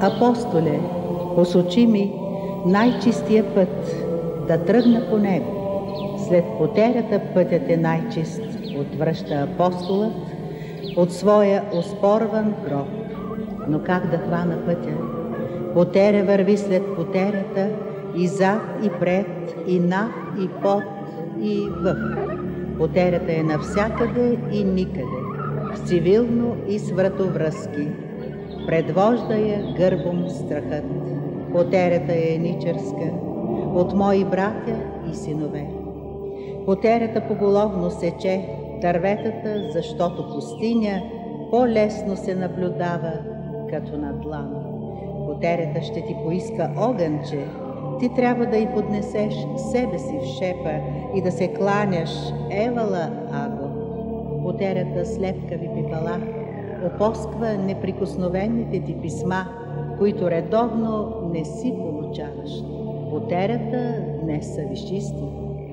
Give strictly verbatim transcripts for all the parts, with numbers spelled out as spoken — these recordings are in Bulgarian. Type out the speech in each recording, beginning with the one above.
Апостоле, посочи ми най-чистия път, да тръгна по него. След потерята пътят е най-чист, отвръща апостолът от своя оспорван гроб. Но как да хвана пътя? Потеря върви след потерята, и зад, и пред, и над, и под, и във. Потерята е навсякъде и никъде, в цивилно и с вратовръзки. Предвожда я гърбом страхът. Потерята е еничарска, от мои братя и синове. Потерята поголовно сече дърветата, защото пустиня по-лесно се наблюдава като на длан. Потерята ще ти поиска огънче, ти трябва да й поднесеш себе си в шепа и да се кланяш: евала, аго. Потерята с лепкави пипала опосква неприкосновените ти писма, които редовно не си получаваш. Потерята днес са висшисти.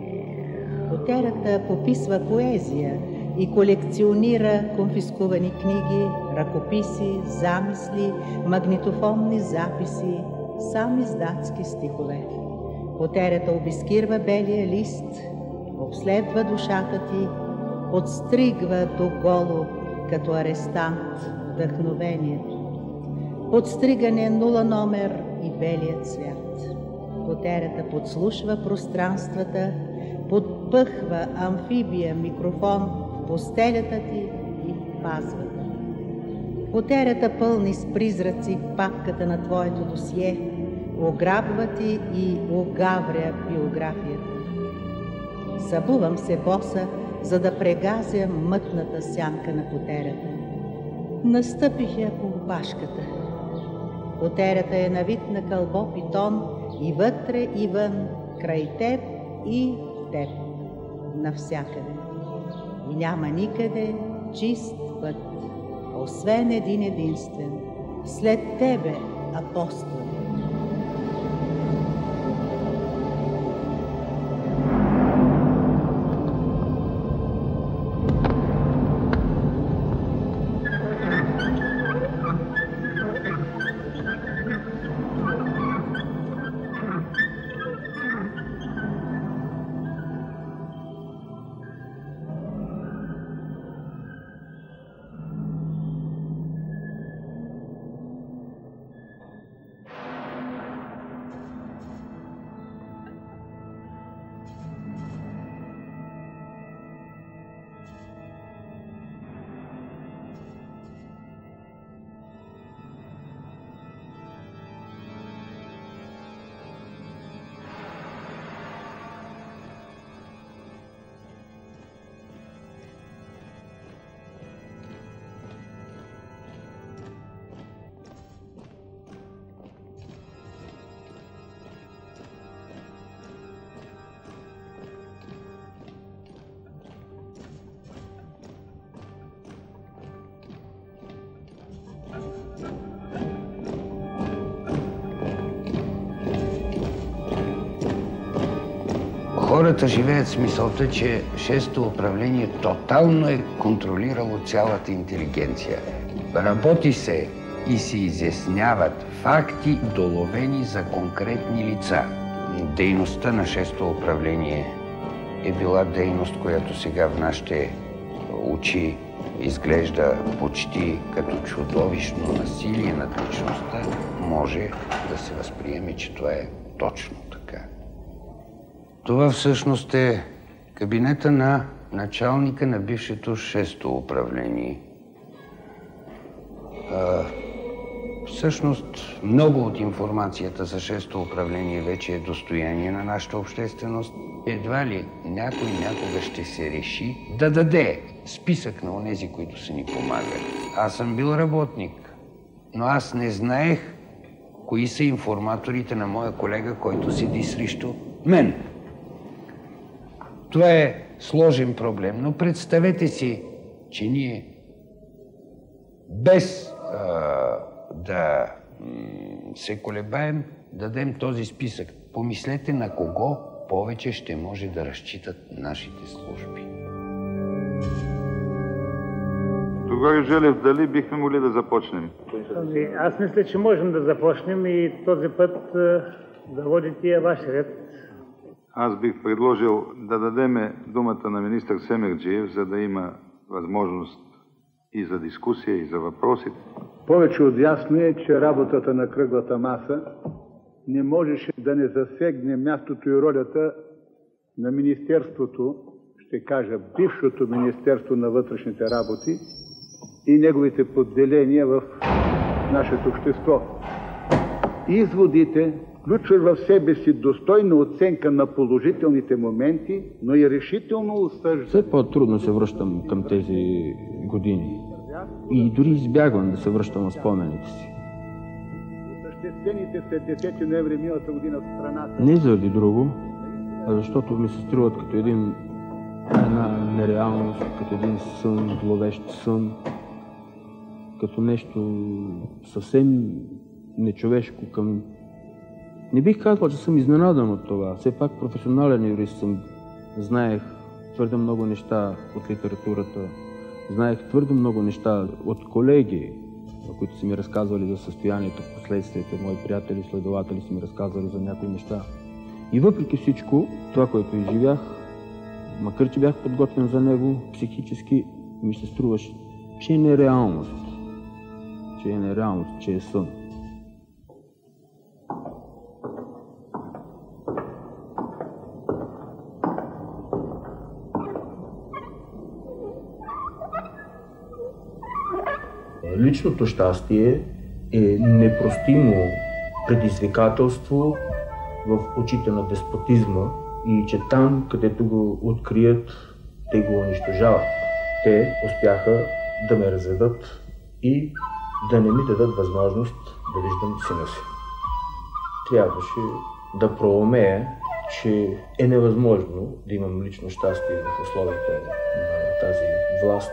Потерята пописва поезия и колекционира конфискувани книги, ръкописи, замисли, магнитофонни записи, сам издатски стихове. Потерята обискирва белия лист, обследва душата ти, подстригва до голо като арестант вдъхновението. Подстригане нула номер и белият свят. Потерята подслушва пространствата, подпъхва амфибия микрофон в постелята ти и пазва. Потерята пълни с призраци папката на твоето досие, ограбва ти и огавря биографията. Събувам се боса, за да прегазя мътната сянка на потерята. Настъпих я по опашката. Потерята е навит на кълбо питон и вътре и вън, край теб и в теб, навсякъде. И няма никъде чист път, освен един единствен, след тебе, апостол. Хората живеят с мисълта, че шесто управление тотално е контролирало цялата интелигенция. Работи се и се изясняват факти, доловени за конкретни лица. Дейността на шесто управление е била дейност, която сега в нашите очи изглежда почти като чудовищно насилие над личността. Може да се възприеме, че това е точно така. Това всъщност е кабинета на началника на бившето шесто управление. А, всъщност много от информацията за шесто управление вече е достояние на нашата общественост. Едва ли някой някога ще се реши да даде списък на онези, които са ни помагали. Аз съм бил работник, но аз не знаех кои са информаторите на моя колега, който седи срещу мен. Това е сложен проблем, но представете си, че ние без а, да се колебаем, дадем този списък. Помислете на кого повече ще може да разчитат нашите служби. Григорий Желев, дали бихме могли да започнем? Ами, аз мисля, че можем да започнем и този път да води тия ваш ред. Аз бих предложил да дадем думата на министър Семерджиев, за да има възможност и за дискусия, и за въпроси. Повече от ясно е, че работата на кръглата маса не можеше да не засегне мястото и ролята на Министерството, ще кажа бившото Министерство на вътрешните работи и неговите подделения в нашето общество. Изводите включват в себе си достойна оценка на положителните моменти, но и решително осъждане. Все по-трудно се връщам към тези години и дори избягвам да се връщам на спомените си. Осъществените след десети ноември миналата година в страната. Не заради друго, а защото ми се струват като един, една нереалност, като един сън, зловещ сън, като нещо съвсем нечовешко към... Не бих казал, че съм изненадан от това. Все пак професионален юрист съм. Знаех твърде много неща от литературата. Знаех твърде много неща от колеги, които са ми разказвали за състоянието, последствията. Мои приятели, следователи са ми разказвали за някои неща. И въпреки всичко, това, което изживях, макар че бях подготвен за него, психически ми се струваше, че е нереалност. Че е нереалност, че е сън. Личното щастие е непростимо предизвикателство в очите на деспотизма и че там, където го открият, те го унищожават. Те успяха да ме разведат и да не ми дадат възможност да виждам сина си. Трябваше да проумея, че е невъзможно да имам лично щастие в условията на тази власт.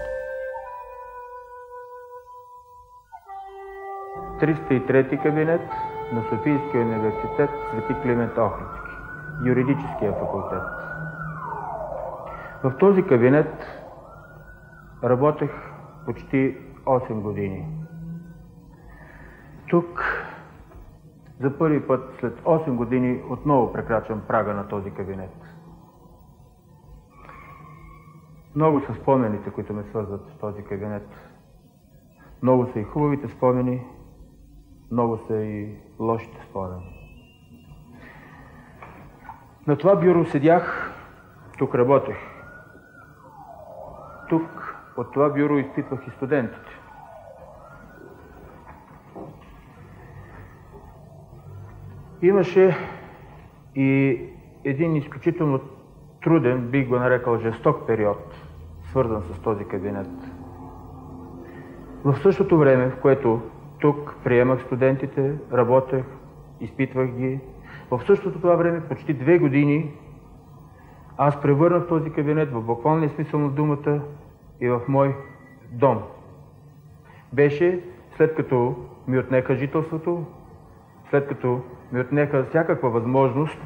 триста и трети кабинет на Софийския университет Свети Климент Охридски, юридическия факултет. В този кабинет работех почти осем години. Тук за първи път след осем години отново прекрачвам прага на този кабинет. Много са спомените, които ме свързват с този кабинет. Много са и хубавите спомени, много са и лошите спомени. На това бюро седях, тук работех. Тук от това бюро изпитвах и студентите. Имаше и един изключително труден, бих го нарекал жесток период, свързан с този кабинет. В същото време, в което тук приемах студентите, работех, изпитвах ги, в същото това време, почти две години, аз превърнах този кабинет в буквалния смисъл на думата и в мой дом. Беше след като ми отнеха жителството, след като ми отнеха всякаква възможност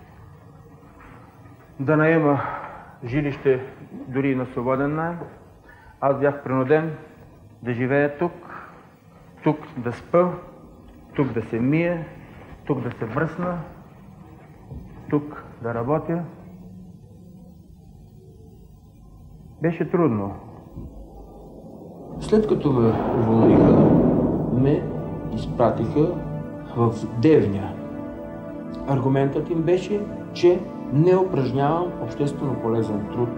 да наема жилище дори на свободен наем, аз бях принуден да живея тук, тук да спа, тук да се мия, тук да се бръсна, тук да работя. Беше трудно. След като ме уволниха, ме изпратиха в Девня. Аргументът им беше, че не упражнявам обществено полезен труд.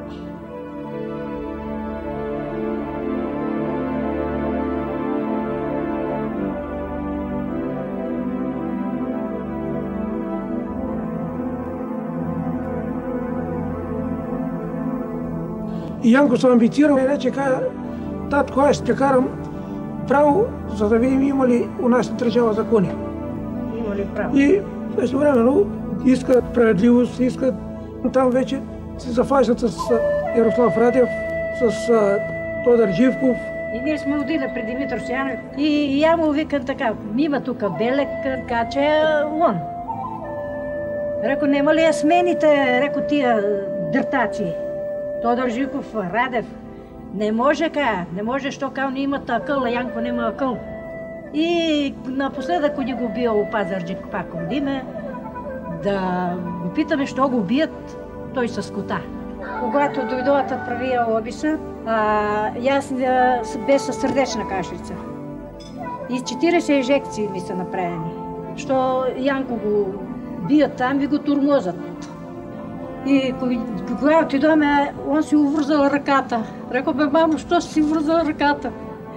И Янко се амбицирал и рече, каза, татко, аз ще карам право, за да видим има ли у нас държава закони. Има ли право? И също времено искат справедливост, искат там вече се зафащат с Ярослав Радев, с Тодор Живков. И ние сме отида при Димитър Стоянов и, и я му викам така, има тук белек, каче он. Реко, нема ли я смените, реко тия дъртаци? Тодор Живков, Радев, Не може ка, не може, що кал не имат акъл, а Янко нема акъл. И напоследък, коли го бил Пазарджик пак от име, да го питаме, що го бият, той с кота. Когато дойдоха да правия обиса, аз бе със сърдечна кашлица. И четиридесет инжекции ми са направени. Що Янко го бият там и го турмозат. И когато отидоме, он си увързал ръката. Рекал, бе, мамо, що си увързал ръката?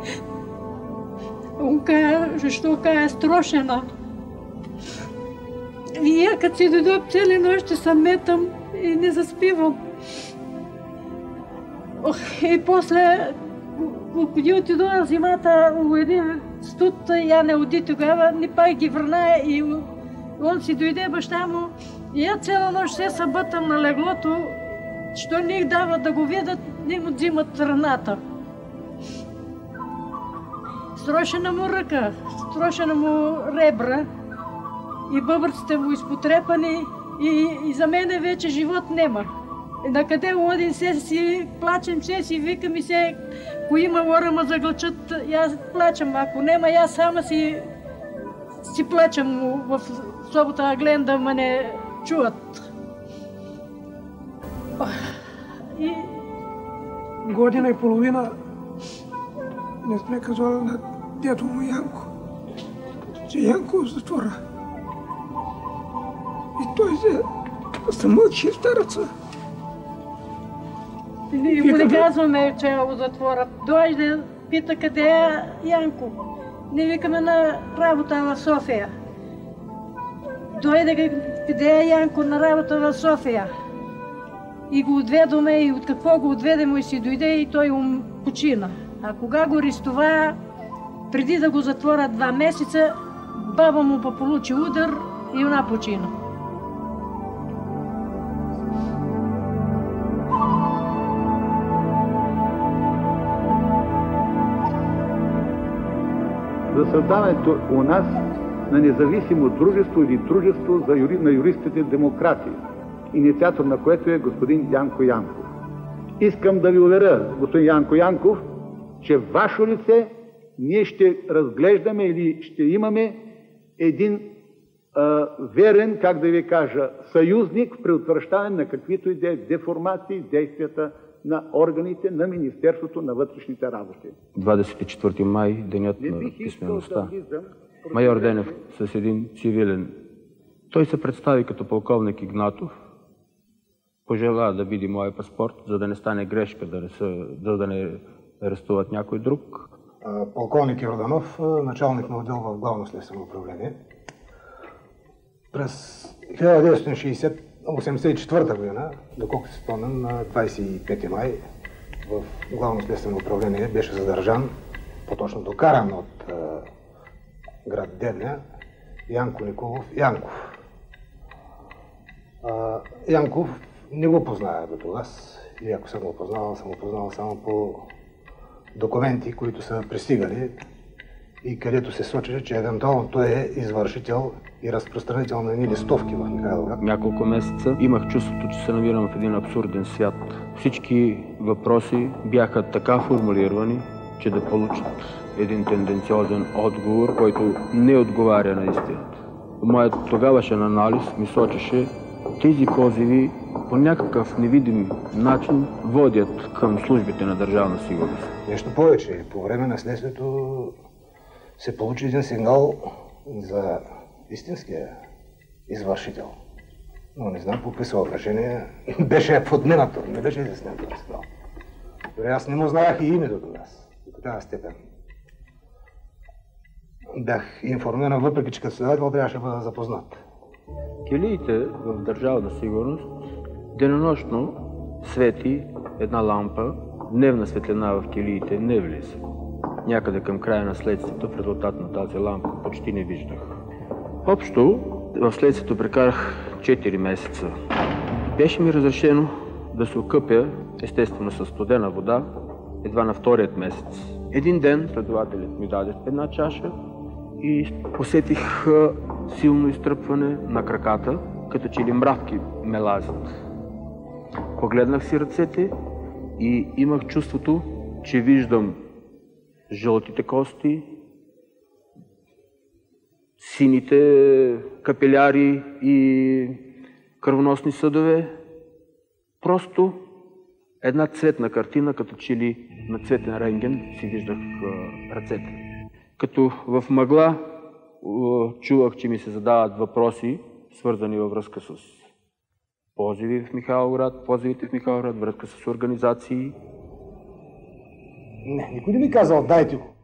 Он каза, защо каза, е строшена. И я като си дойдох цели нощи съм метам и не заспивам. И после, когато отидох на зимата у един студ, я не оди тогава, ни пак ги върна и он си дойде баща му. И я цяла нощ се събътам на леглото, що не их дава да го видят, не му взимат раната. Строшена му ръка, строшена му ребра и бъбърците му изпотрепани и, и за мене вече живот нема. И накъде одим се си, плачем се си, викам и се, ако има лора ма заглъчат, аз плачем, ако нема, аз сама си, си плачем в собота, а гледам да ме не чуват. И година и половина не сме казали на дядо му Янко, че Янко е в затвора. И той се мълчи в стареца. И ние му не казваме, че е в затвора. Дойде, пита къде е Янко. Не викаме на работа в София. Дойде къде е Янко на работа в София. И го отведоме, и от какво го отведемо и си дойде и той ум почина. А кога го арестува, преди да го затворят два месеца, баба му получи удар и она почина. За създаването у нас на независимо дружество или дружество за юри, на юристите демократи, инициатор на което е господин Янко Янков. Искам да ви уверя, господин Янко Янков, че в ваше лице ние ще разглеждаме или ще имаме един а, верен, как да ви кажа, съюзник в предотвращаване на каквито и деформации в действията на органите на Министерството на вътрешните работи. двадесет и четвърти май, денят на писмеността. Майор Денев с един цивилен. Той се представи като полковник Игнатов, пожела да види моя паспорт, за да не стане грешка, да не, са, да, да не арестуват някой друг. Полковник Йорданов, началник на отдел в Главно следствено управление. През хиляда деветстотин осемдесет и четвърта година, доколкото се спомням, на двадесет и пети май в Главно следствено управление беше задържан, по-точно докаран от е, град Девня, Янко Николов Янков. А, Янков не го познава до това. И ако съм го познавал, съм го познавал само по документи, които са пристигали и където се сочи, че евентуално той е извършител и разпространител на едни листовки в Михайловград. Няколко месеца имах чувството, че се намирам в един абсурден свят. Всички въпроси бяха така формулирани, че да получат един тенденциозен отговор, който не отговаря на истината. Моят тогавашен анализ ми сочеше, тези позиви по някакъв невидим начин водят към службите на Държавна сигурност. Нещо повече, по време на следствието се получи един сигнал за истинския извършител. Но не знам по какви съображения беше подминато, не беше изяснен този сигнал. Дори аз не му знаех и името до нас, до такава степен. Бях информиран, въпреки че като следовател трябваше да бъда запознат. Килиите в Държавна сигурност денонощно свети една лампа, дневна светлина в килиите не влиза. Някъде към края на следствието, в резултат на тази лампа, почти не виждах. Общо в следствието прекарах четири месеца. Беше ми разрешено да се окъпя, естествено със студена вода, едва на вторият месец. Един ден следователят ми даде една чаша и усетих силно изтръпване на краката, като че ли мравки ме лазят. Погледнах си ръцете и имах чувството, че виждам жълтите кости, сините капиляри и кръвоносни съдове. Просто една цветна картина, като че ли на цветен рентген си виждах ръцете. Като в мъгла чувах, че ми се задават въпроси, свързани във връзка с позиви в Михайловград, позивите в Михайловград, връзка с организации. Не, никой не ми казал, дайте го.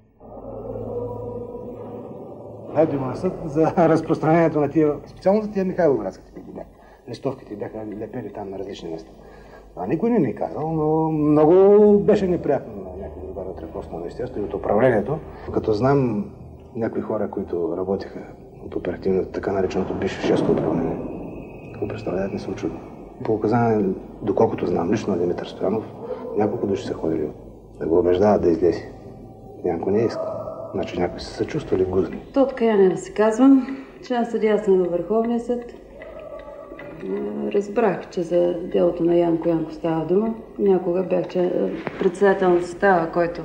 Дайте го на съд за разпространението на тия, специално за тия Михайловградските бяха. Листовките бяха лепени там на различни места. А никой не ми казал, но много беше неприятно на някой друга от ръководството на министерството и от управлението. Като знам някои хора, които работеха от оперативното, така нареченото бивше шесто управление, какво представляват, не се очудва. По указание, доколкото знам лично на Димитър Стоянов, няколко души са ходили да го убеждават да излезе. Някой не иска. Значи някои са се чувствали гузни. То откаяне да се казвам, че аз съдия съм във Върховния съд. Разбрах, че за делото на Янко Янков става дума. Някога бях че председател на състава, който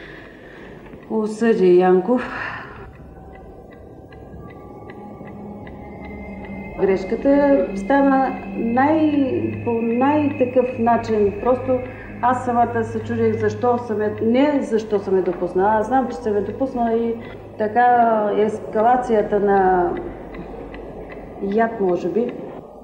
осъди Янков. Грешката стана най, по най-такъв начин. Просто аз самата се чудих защо съм е, не защо съм е допуснала. Аз знам, че съм е допуснала и така ескалацията на яд, може би.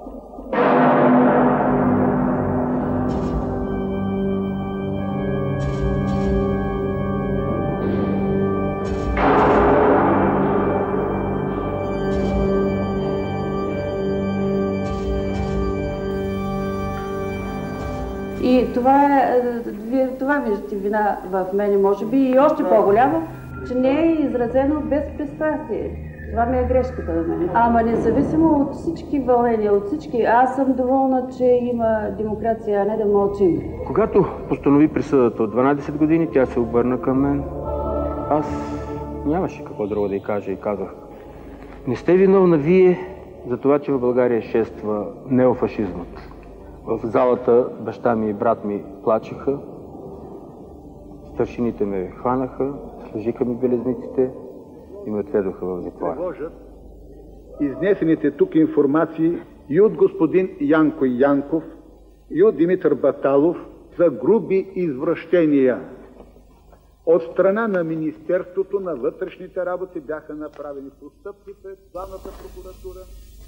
И това, е, това виждате вина в мене, може би, и още по-голямо, че не е изразено без пристрастие. Това ми е грешката на мен. Ама независимо от всички вълнения, от всички, аз съм доволна, че има демокрация, а не да мълчим. Когато постанови присъдата от дванадесет години, тя се обърна към мен. Аз нямаше какво друго да й кажа и казах: не сте виновна вие за това, че в България шества неофашизмът. В залата баща ми и брат ми плачеха, старшините ме хванаха, сложиха ми белезниците и ме отведоха в затвора. Изнесените тук информации и от господин Янко Янков, и от Димитър Баталов за груби извращения. От страна на Министерството на вътрешните работи бяха направени постъпки пред главната прокуратура.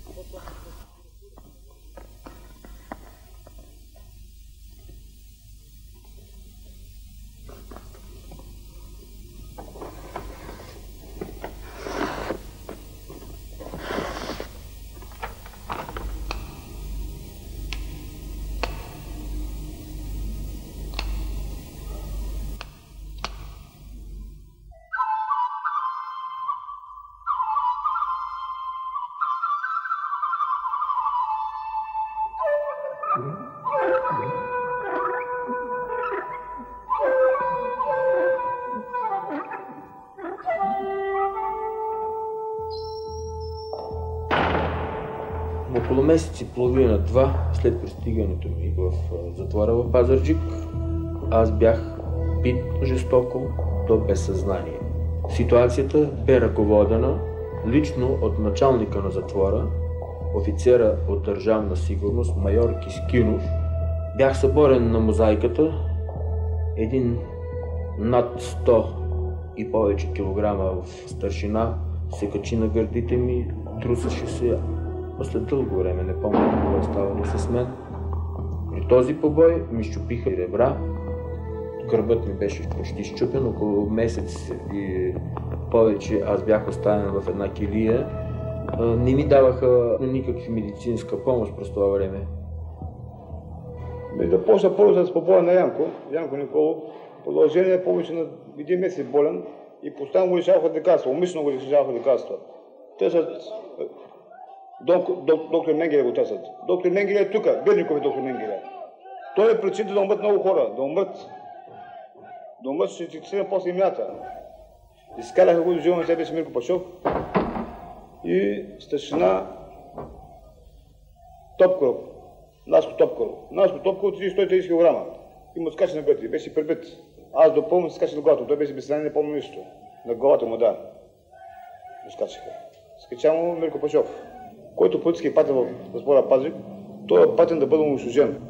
Около месец и половина-два след пристигането ми в затвора в Пазарджик, аз бях бит жестоко до безсъзнание. Ситуацията бе ръководена лично от началника на затвора, офицера от Държавна сигурност, майор Кискинов. Бях съборен на мозайката, един над сто и повече килограма в старшина се качи на гърдите ми, трусаше се. След дълго време не помня какво е ставало с мен. При този побой ми щупиха ребра. Гърбът ми беше почти щупен. Около месец и повече аз бях оставен в една килия. Не ми даваха никакви медицинска помощ през това време. Да почна първо с побоя на Янко, Янко Николов. Продължение повече на един месец болен и постоянно го лишаваха лекарства, умишлено го лишаваха лекарства. Те са доктор Менгеле го търсят. Доктор Менгеле е тук, Берников е доктор Менгеле. Той е причината да умрат много хора, да умрат. Да умрат ще ти седем после имената. Изкараха го до живо на себе си Мирко Пашов и старшина Топкоров, Наско Топкоров. Наско Топкоров тридесет до сто и тридесет килограма и му скача на гърди, беше пребит. Аз допълно се скача на главата. Той беше без ранение, не помня нищо. На главата му, да. Го скачаха. Скача му Мирко Пашов, който политически е патен в затвора Пазарджик, той е патен да бъде унищожен.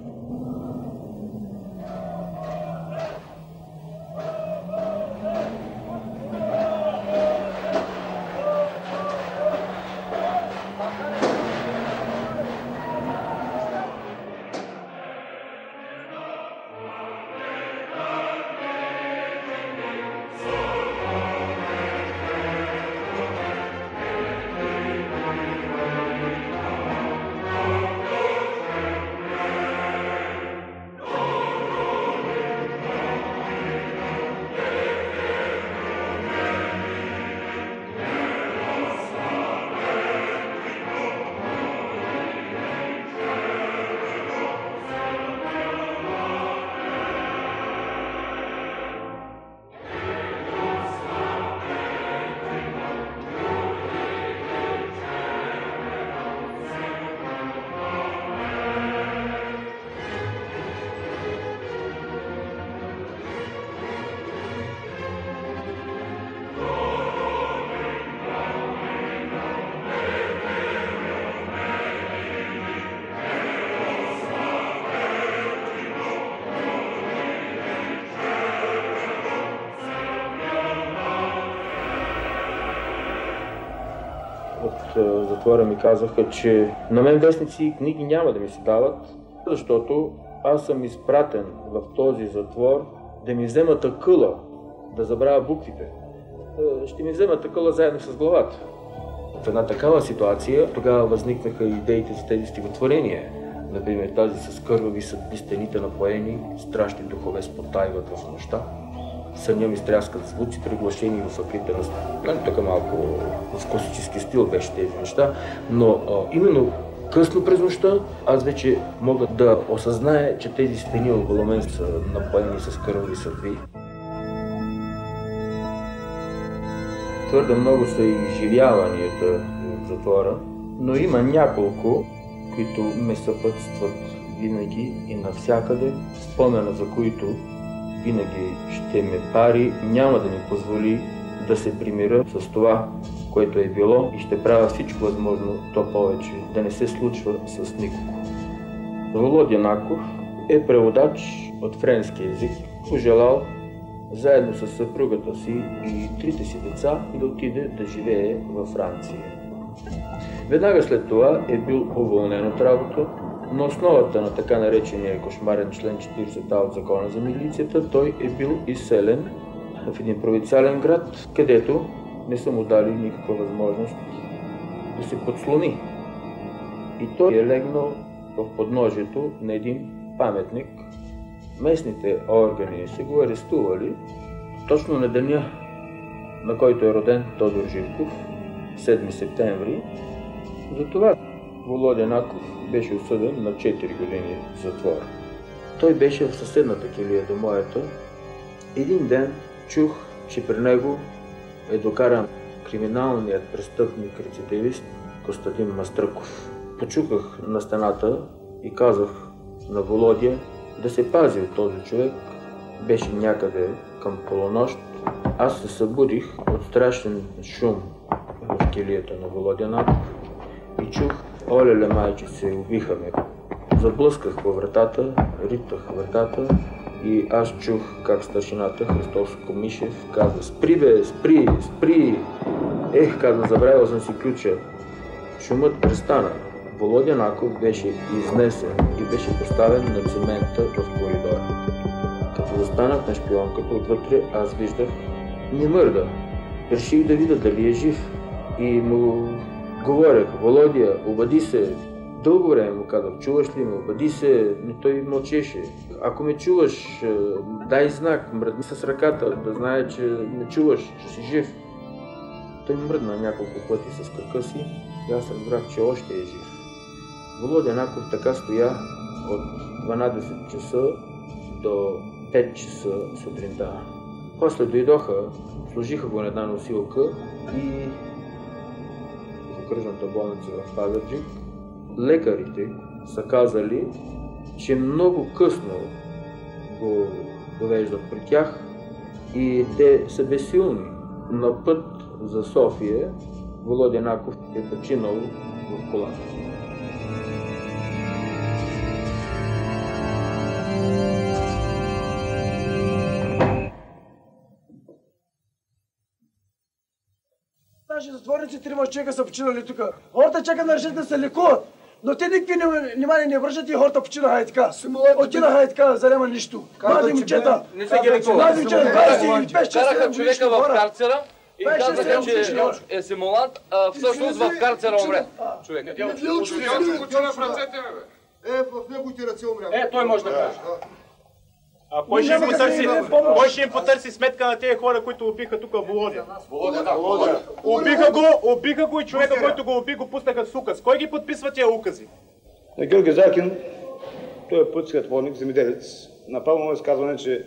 От затвора ми казаха, че на мен вестници и книги няма да ми се дават, защото аз съм изпратен в този затвор да ми вземат акъла, да забравя буквите. Ще ми вземат акъла заедно с главата. В една такава ситуация тогава възникнаха идеите за тези стихотворения. Например, тази с кървави съдби стените напоени, страшни духове спотайват в нощта. Съня ми стряскат звуци, приглашени в акрита на стената. Тук малко в класически стил беше тези неща, но а, именно късно през нощта аз вече мога да осъзная, че тези стени около мен са напоени с кървави съдби. Твърде много са изживяванията в затвора, но има няколко, които ме съпътстват винаги и навсякъде, спомена за които винаги ще ме пари, няма да ми позволи да се примиря с това, което е било и ще правя всичко възможно то повече да не се случва с никого. Володя Наков е преводач от френски език, пожелал заедно с съпругата си и трите си деца да отиде да живее във Франция. Веднага след това е бил уволнен от работа. На основата на така наречения кошмарен член четиридесет а от Закона за милицията, той е бил изселен в един провинциален град, където не са му дали никаква възможност да се подслони. И той е легнал в подножието на един паметник. Местните органи са го арестували точно на деня, на който е роден Тодор Живков, седми септември. Затова Володя Наков беше осъден на четири години затвор. Той беше в съседната килия до моята. Един ден чух, че при него е докаран криминалният престъпник-рецидивист Костадин Мастръков. Почуках на стената и казах на Володя да се пази от този човек. Беше някъде към полунощ. Аз се събудих от страшен шум в килията на Володя Наков и чух: "Олеле, майче, се убиха ме." Заблъсках по вратата, ритах вратата и аз чух как старшината Христос Комишев казва: "Спри бе, спри, спри!" Ех, каза, забравил съм си ключа. Шумът престана. Володя Наков беше изнесен и беше поставен на цимента в коридора. Като застанах на шпионката отвътре, аз виждах: не мърда. Реших да видя дали е жив и му говорех: "Володя, обади се." Дълго време му казах: "Чуваш ли ме? Обади се." Но той мълчеше. "Ако ме чуваш, дай знак, мръдни с ръката, да знае, че ме чуваш, че си жив." Той мръдна няколко пъти с крака си и аз разбрах, че още е жив. Володя Наков така стоя от дванадесет часа до пет часа сутринта. После дойдоха, сложиха го на една носилка и в окръжната болница в Пазарджик лекарите са казали, че много късно го довеждат при тях и те са безсилни. На път за София Володя Наков е починал в колата. Наши затворници трима човека са починали тук. Хората чакат да решат да се лекуват. Но те никакви внимание не връщат и хората починаха и така. Отинаха и така, за няма нищо. Млади момчета. Не се ги лекуват. Млади момчета, двайсет и пет Караха човека в карцера и казаха, че е симулант, а всъщност в карцера умре. Човек. Е, в неговите ръце умря. Е, той може да каже. А кой ще, потърси, кой ще им потърси сметка на тези хора, които убиха тук Володя? Володя, да. Убиха го, убиха го и човека, който го уби, го пуснаха с указ. Кой ги подписва тия укази? На Георги Заркин, той е политически затворник, земеделец. Направо му изказване, че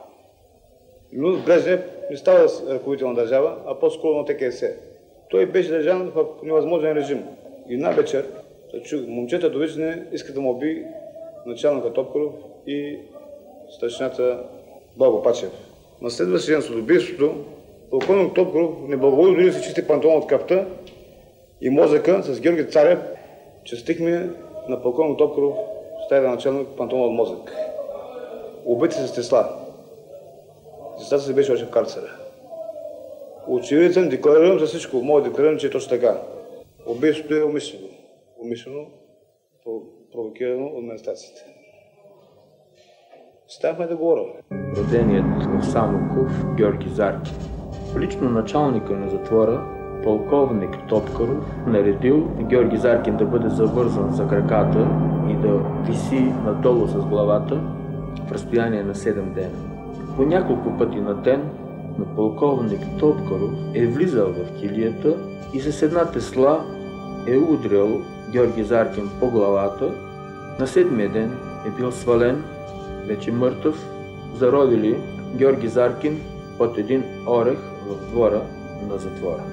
Милош Брежнев не става ръководител на държава, а по-скоро на Т К С. Той беше държан в невъзможен режим. И на вечер, момчета довиждане искат да му уби началника Топкаров и старшината Благо Пачев. На следващия ден с убийството, полковник Топкаров неблаговолно дори се чисти панталон от капта и мозъка с Георги Царев честихме на полковник Топкаров стая началник панталон от мозък. Убити се с тесла. Тестата се беше още в карцера. Очевидец съм, декларирам за всичко. Мога да декларирам, че е точно така. Убийството е умишлено. Умишлено, провокирано от администрацията. Ставахме да говорим. Роденият в Самоков Георги Заркин. Лично началника на затвора, полковник Топкаров, наредил Георги Заркин да бъде завързан за краката и да виси надолу с главата в разстояние на седем дена. По няколко пъти на ден на полковник Топкаров е влизал в килията и с една тесла е удрял Георги Заркин по главата. На седмия ден е бил свален, вече мъртъв, заровили Георги Заркин под един орех в двора на затвора.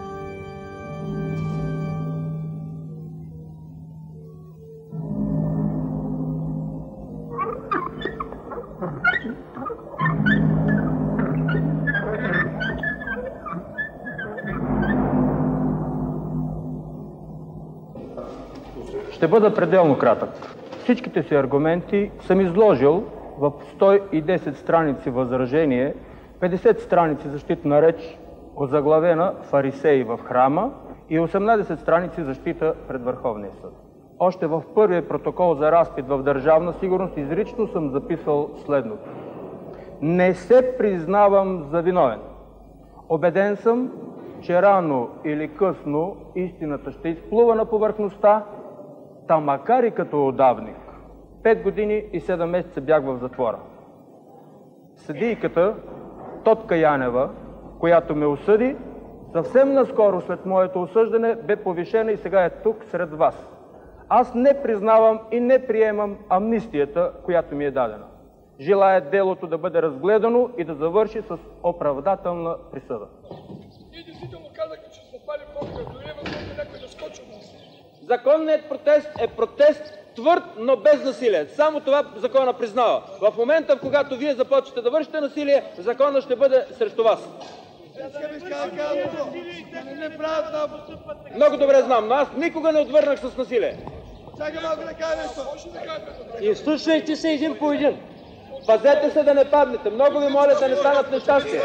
Ще бъда пределно кратък. Всичките си аргументи съм изложил в сто и десет страници възражение, петдесет страници защитна реч, озаглавена "Фарисеи в храма" и осемнадесет страници защита пред Върховния съд. Още в първия протокол за разпит в Държавна сигурност изрично съм записал следното. Не се признавам за виновен. Обеден съм, че рано или късно истината ще изплува на повърхността, та макар и като удавник. Пет години и седем месеца бях в затвора. Съдийката Тотка Янева, която ме осъди, съвсем наскоро след моето осъждане бе повишена и сега е тук сред вас. Аз не признавам и не приемам амнистията, която ми е дадена. Желая делото да бъде разгледано и да завърши с оправдателна присъда. Ние действително казахме, че сме пали покрива, дори е възможно някой да скочи от нас. Законният протест е протест твърд, но без насилие. Само това закона признава. В момента, в когато вие започнете да вършите насилие, законът ще бъде срещу вас. Много добре знам, но аз никога не отвърнах с насилие. И слушайте се един по един. Пазете се да не паднете. Много ви моля да не станат нещастия.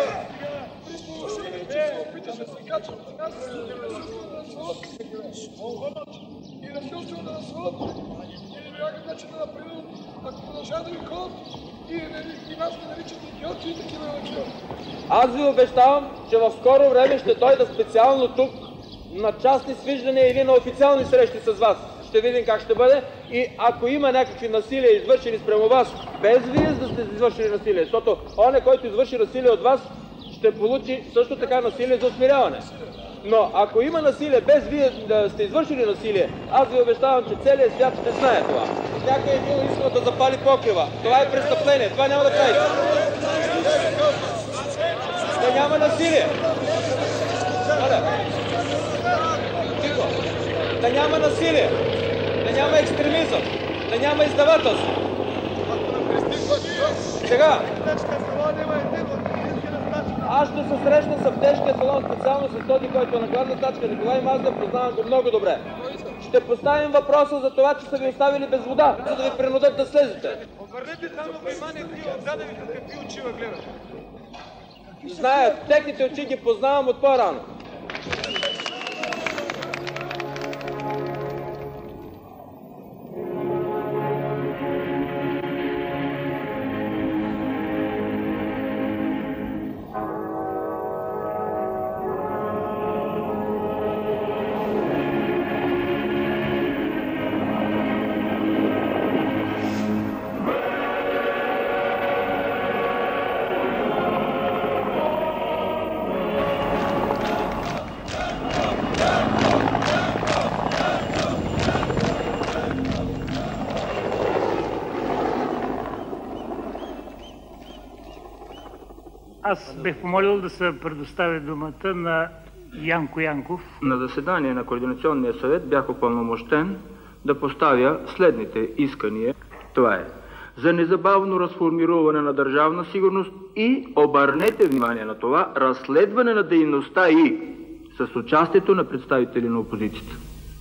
И да се остава да насвалят. И да бяха начин да напредат, ако продължават да ви ходят и нас да наричат идиоти и такива такива. Аз ви обещавам, че в скоро време ще дойда специално тук на частни свиждания или на официални срещи с вас. Ще видим как ще бъде и ако има някакви насилия извършени спрямо вас, без вие да сте извършили насилие, защото оня, който извърши насилие от вас, ще получи също така насилие за усмиряване. Но ако има насилие, без вие да сте извършили насилие, аз ви обещавам, че целият свят ще знае това. Някой е бил искал да запали покрива. Това е престъпление. Това няма да правите. Да няма насилие. Да няма насилие. Да няма екстремизъм. Да няма издавателство. Сега. Аз ще се срещна с аптечкия салон специално с този, който е на главна тачка Николай Мазда, познавам го много добре. Ще поставим въпроса за това, че са ви оставили без вода, за да ви принудят да слезете. Обърнете само внимание, ти отзаде ви с какви очива гледаш. Зная, техните очи ги познавам от по-рано. Аз бих помолил да се предостави думата на Янко Янков. На заседание на Координационния съвет бях упълномощен да поставя следните искания. Това е за незабавно разформируване на държавна сигурност и, обърнете внимание на това, разследване на дейността и с участието на представители на опозицията.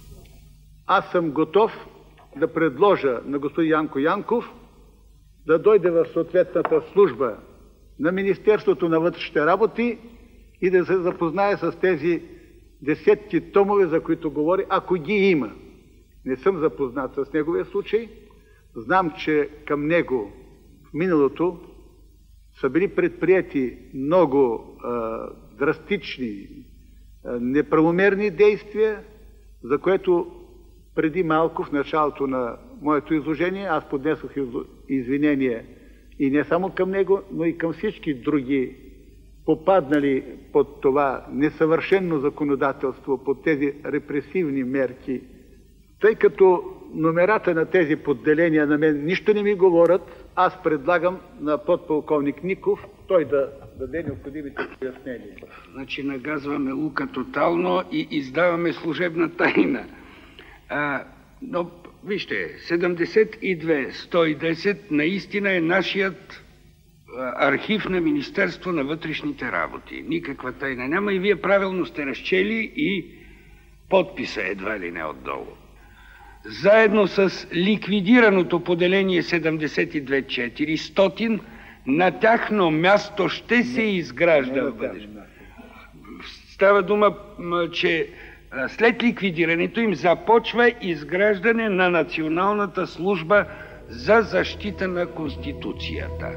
Аз съм готов да предложа на господин Янко Янков да дойде в съответната служба на Министерството на вътрешните работи и да се запознае с тези десетки томове, за които говори, ако ги има. Не съм запознат с неговия случай. Знам, че към него в миналото са били предприяти много а, драстични, а, неправомерни действия, за което преди малко в началото на моето изложение аз поднесох извинение и не само към него, но и към всички други попаднали под това несъвършено законодателство, под тези репресивни мерки. Тъй като номерата на тези подделения на мен нищо не ми говорят, аз предлагам на подполковник Ников той да даде необходимите пояснения. Значи нагазваме Лука тотално и издаваме служебна тайна. А, но вижте, седемдесет и две сто и десет наистина е нашият архив на Министерство на вътрешните работи. Никаква тайна няма и вие правилно сте разчели и подписа едва ли не отдолу. Заедно с ликвидираното поделение седемдесет и две четиристотин, на тяхно място ще се изгражда в бъдеще. Става дума, че след ликвидирането им започва изграждане на Националната служба за защита на Конституцията.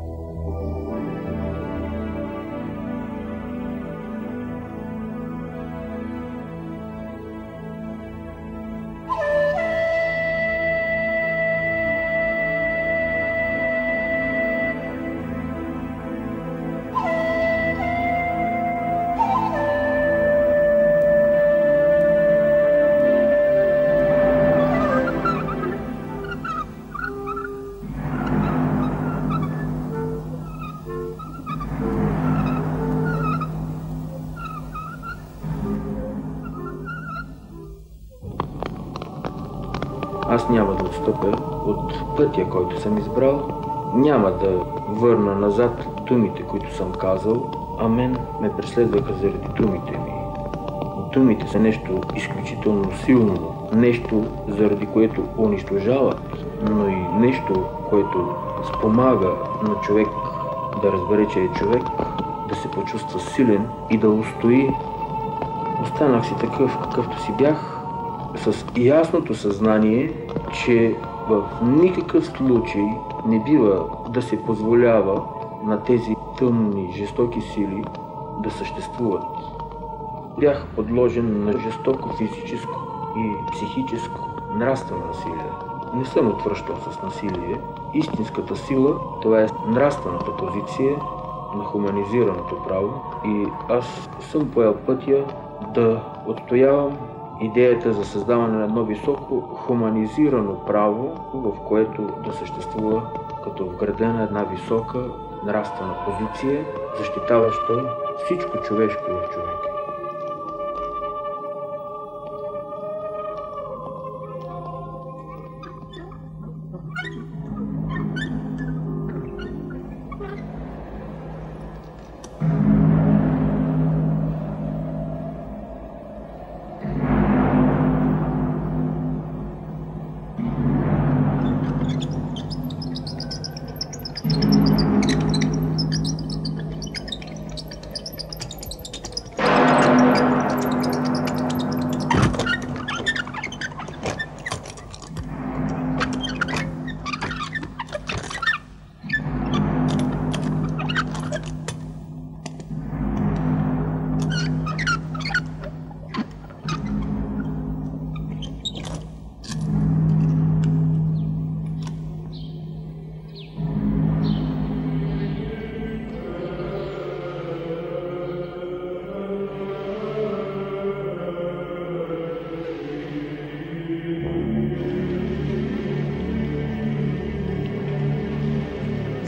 Аз няма да отстъпя от пътя, който съм избрал. Няма да върна назад думите, които съм казал, а мен ме преследваха заради думите ми. Думите са нещо изключително силно, нещо, заради което унищожават, но и нещо, което спомага на човек да разбере, че е човек, да се почувства силен и да устои. Останах си такъв, какъвто си бях, с ясното съзнание, че в никакъв случай не бива да се позволява на тези тъмни, жестоки сили да съществуват. Бях подложен на жестоко физическо и психическо нравствено насилие. Не съм отвръщал с насилие. Истинската сила, това е нравствената позиция на хуманизираното право и аз съм поел пътя да отстоявам идеята за създаване на едно високо хуманизирано право, в което да съществува като вградена една висока нравствена позиция, защитаваща всичко човешко в човека.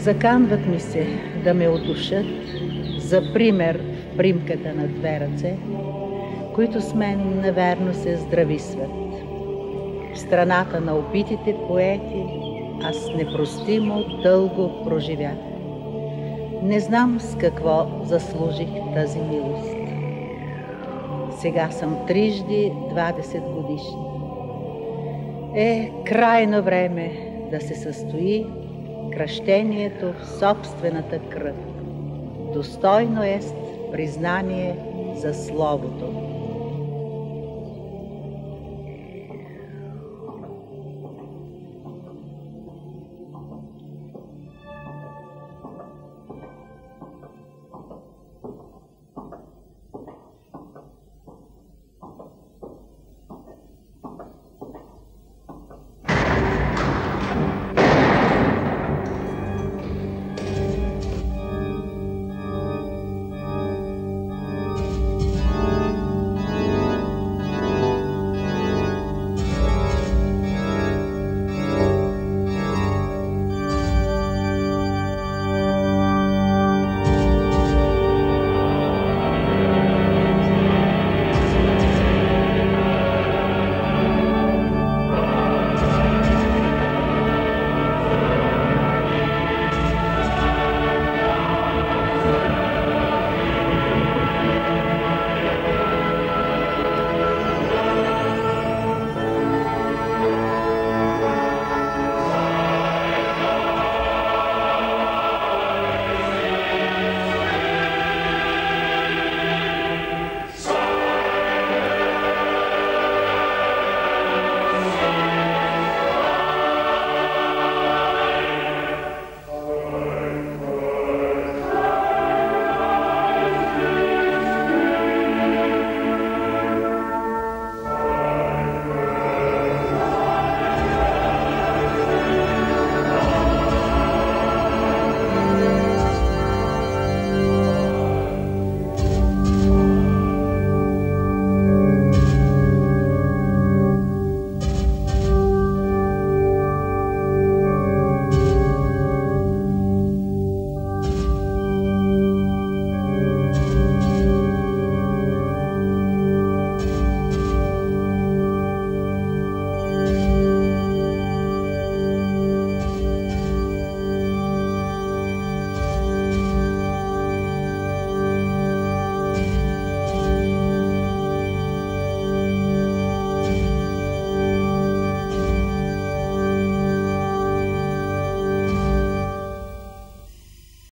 Заканват ми се да ме удушат, за пример в примката на две ръце, които с мен наверно се здрависват. В страната на убитите поети аз непростимо дълго проживях. Не знам с какво заслужих тази милост. Сега съм трижди двадесет годишна. Е, крайно време да се състои кръщението в собствената кръв. Достойно е признание за Словото.